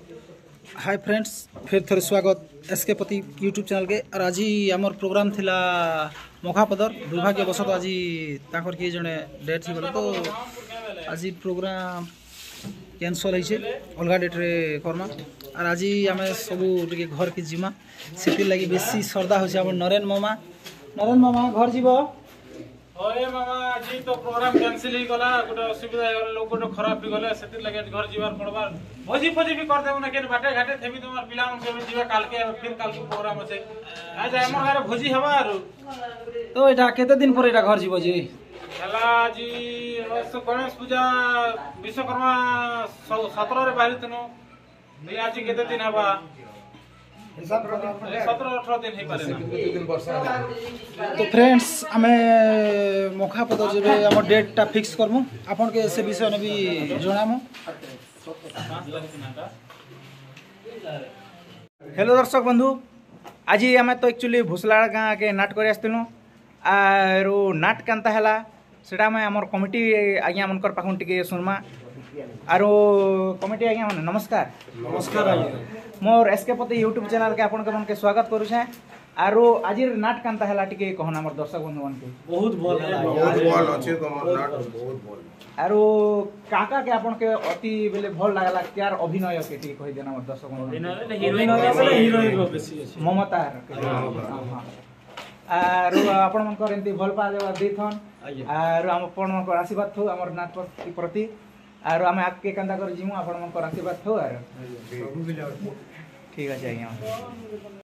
Hi friends, फिर थे स्वागत एसके पति यूट्यूब चैनल के। और आज आमर प्रोग्राम थिला मखापदर दुर्भाग्यवशत आज ताकर किए जड़े डेथ हो तो आज प्रोग्राम कैंसल होइछे, अलग डेट्रे करमा। और आज आम सब घर के जिमा से लगी बेसी श्रद्धा हो नरेन मामा घर जीव। अरे मामा जी तो प्रोग्राम कैंसिल ही गला, गोटे असुविधा हो गला, लोग गोटे खराब भी गले, सेति लगे घर जीवार पड़बार भोजी फोजी भी कर देबो ना केन बाटे घाटे थेबी तुमार पिला मन के जीवा काल के फिर काल के प्रोग्राम আছে आज हमर घर भोजी हवा आरो तो एटा केते दिन पर एटा घर जीव जी हला जी गणेश पूजा विश्वकर्मा 17 रे बाहरी तनो आज केते दिन हवा 17-18 दिन ही पारे। तो फ्रेंड्स आमे मखापद जेबे हम डेट टा फिक्स करमु, आपन के से विषय ने भी जणामु। हेलो दर्शक बंधु, आज आम तो एक्चुअली भूसलाड़ गाँ के नाट कर आसलु आर नाट कांता है सेटा आम कमिटी आज्ञा मनकर पाखुन टिके सुनमा। आर कमिटी आज्ञा मैंने नमस्कार नमस्कार आज्ञा मोर एसके पति यूट्यूब चैनल के आपन के मन के स्वागत करूछे। आरो आज नाट कांता है टिके कहना हमर दर्शक बंधु मन के बहुत भल है, बहुत भल अछि तमर नाट बहुत भल। आरो काका के आपन के अति बेले भल लागला क्यार अभिनय के टिके कहि देना हमर दर्शक बंधु। हीरोइन बेसी अछि ममता हां आरो आपन मन कर एंती भल पा देवा देथन आरो हम आपन मन कर आशीर्वाद थो हमर नाट प्रति। आरो हम आके कांदा कर जिमु आपन मन कर आशीर्वाद थो। आरो ठीक अछि आज्ञा।